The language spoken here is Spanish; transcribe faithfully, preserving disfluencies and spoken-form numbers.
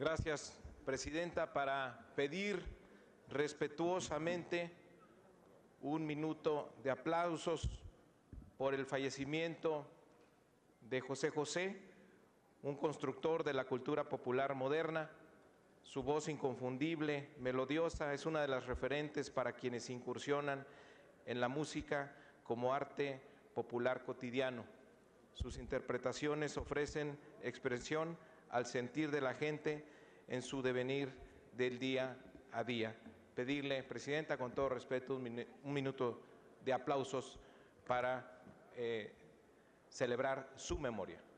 Gracias, Presidenta, para pedir respetuosamente un minuto de aplausos por el fallecimiento de José José, un constructor de la cultura popular moderna. Su voz inconfundible, melodiosa, es una de las referentes para quienes incursionan en la música como arte popular cotidiano. Sus interpretaciones ofrecen expresión al sentir de la gente en su devenir del día a día. Pedirle, Presidenta, con todo respeto, un, min un minuto de aplausos para eh, celebrar su memoria.